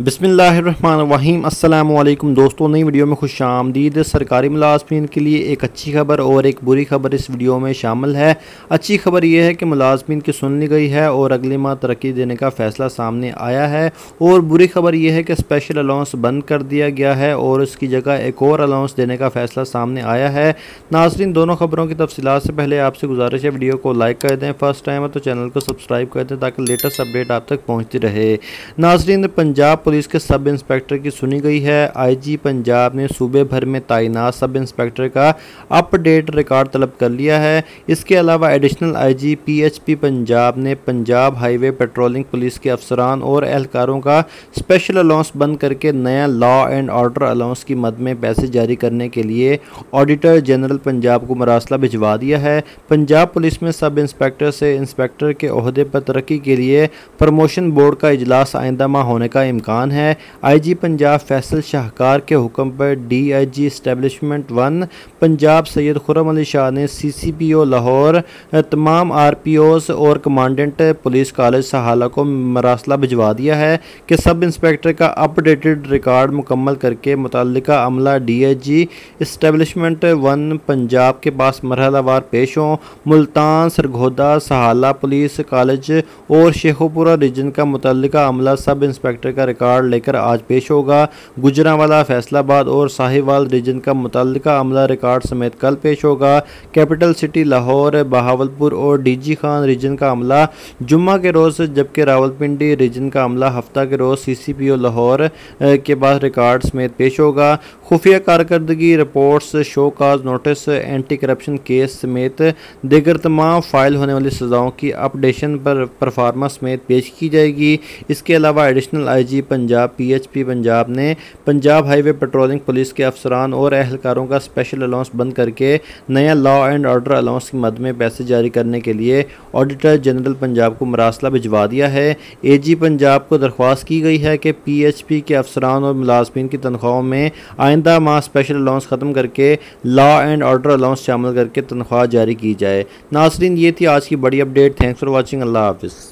बिस्मिल्लाहिर्रहमानिर्रहीम। अस्सलामुअलैकुम दोस्तों, नई वीडियो में खुश आमदीद। सरकारी मुलाजमीन के लिए एक अच्छी खबर और एक बुरी खबर इस वीडियो में शामिल है। अच्छी खबर यह है कि मुलाजमीन की सुन ली गई है और अगले माह तरक्की देने का फ़ैसला सामने आया है। और बुरी खबर यह है कि स्पेशल अलाउंस बंद कर दिया गया है और इसकी जगह एक और अलाउंस देने का फ़ैसला सामने आया है। नाज़रीन, दोनों खबरों की तफसीलात से पहले आपसे गुजारिश है वीडियो को लाइक कर दें, फर्स्ट टाइम है तो चैनल को सब्सक्राइब कर दें ताकि लेटेस्ट अपडेट आप तक पहुँचती रहे। नाज़रीन, पंजाब पुलिस के सब इंस्पेक्टर की सुनी गई है। आईजी पंजाब ने सूबे भर में तैनात सब इंस्पेक्टर का अपडेट रिकॉर्ड तलब कर लिया है। इसके अलावा एडिशनल आईजी पीएचपी पंजाब ने पंजाब हाईवे पेट्रोलिंग पुलिस के अफसरान और एहलकारों का स्पेशल अलाउंस बंद करके नया लॉ एंड ऑर्डर अलाउंस की मद में पैसे जारी करने के लिए ऑडिटर जनरल पंजाब को मरासला भिजवा दिया है। पंजाब पुलिस में सब इंस्पेक्टर से इंस्पेक्टर के ओहदे पर तरक्की के लिए प्रमोशन बोर्ड का इजलास आइंदा माह होने का इम्कान है। आईजी पंजाब फैसल शाहकार के हुक्म पर डीआईजी एस्टेब्लिशमेंट 1 पंजाब सैयद खुर्रम अली शाह ने सीसीपीओ लाहौर तमाम आरपीओस और कमांडेंट पुलिस कॉलेज सहाला को मरासला भिजवा दिया है कि सब इंस्पेक्टर का अपडेटेड रिकॉर्ड मुकम्मल करके मुतल्लिका अमला डीआईजी एस्टेब्लिशमेंट 1 पंजाब के पास मरहलावार पेश हों। मुल्तान, सरगोदा, सहाला पुलिस कॉलेज और शेखुपुरा रीजन का मुतल्लिका अमला सब इंस्पेक्टर का रिकॉर्ड लेकर आज पेश होगा। गुजरांवाला, फैसलाबाद और साहिवाल रीजन का मुतल्लिका अमला रिकॉर्ड समेत कल पेश होगा। कैपिटल सिटी लाहौर, बहावलपुर और डीजी खान रीजन का अमला जुम्मा के रोज़, जबकि रावलपिंडी रीजन का अमला हफ्ता के रोज़ सीसीपीओ लाहौर के बाद रिकॉर्ड समेत पेश होगा। खुफिया कारकर्दगी reports, show cause notice, anti corruption case समेत दीगर तमाम फाइल होने वाली सज़ाओं की अपडेशन पर परफॉर्मेंस समेत पेश की जाएगी। इसके अलावा additional IG Punjab PHP Punjab ने पंजाब हाईवे पेट्रोलिंग पुलिस के अफसरान और एहलकारों का स्पेशल अलाउंस बंद करके नया लॉ एंड ऑर्डर अलाउंस की मद में पैसे जारी करने के लिए ऑडिटर जनरल पंजाब को मरासला भिजवा दिया है। एजी पंजाब को दरख्वास्त की गई है कि पीएचपी के अफसरान और मुलाजमीन की तनख्वाहों में आइंदा माह स्पेशल अलाउंस ख़त्म करके लॉ एंड ऑर्डर अलाउंस शामिल करके तनख्वाह जारी की जाए। नाज़रीन, ये थी आज की बड़ी update. Thanks for watching. Allah हाफिज़।